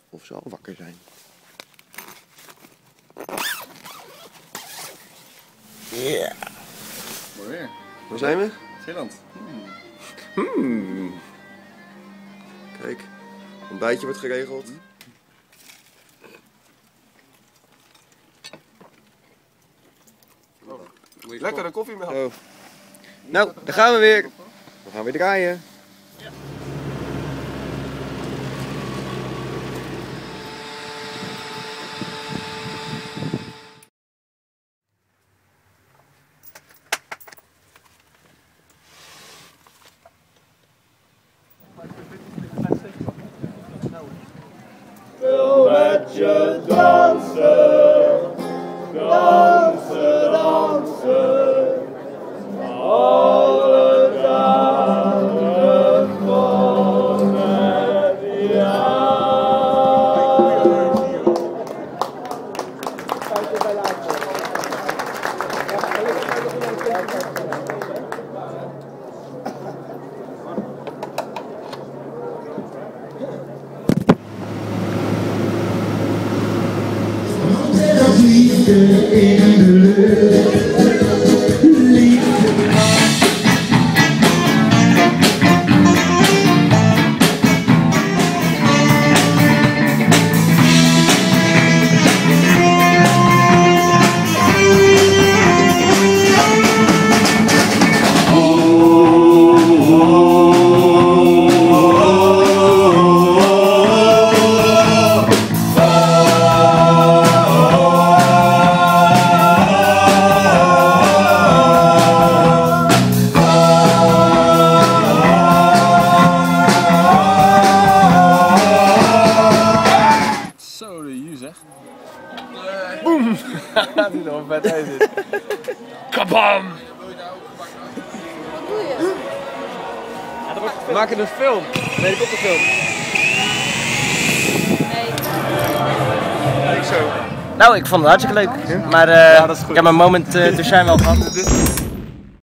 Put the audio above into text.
of ze al wakker zijn. Yeah. Mooi weer. Waar zijn we? Zeeland. Kijk, een ontbijtje wordt geregeld. Lekkere koffie met oh. Nou, daar gaan we weer. We gaan weer draaien. Ja. Wil met je dansen, dansen, dansen, alle dagen van het jaar. Liefde in de lucht, liefde. Zo, de U zeg. Boom! Dat is nog vet uit dit. Kabam! Wat doe je? We maken een film. Een helikopterfilm. Nee. Kijk zo. Nou, ik vond het hartstikke leuk. Maar ik heb mijn moment to shine wel gehad.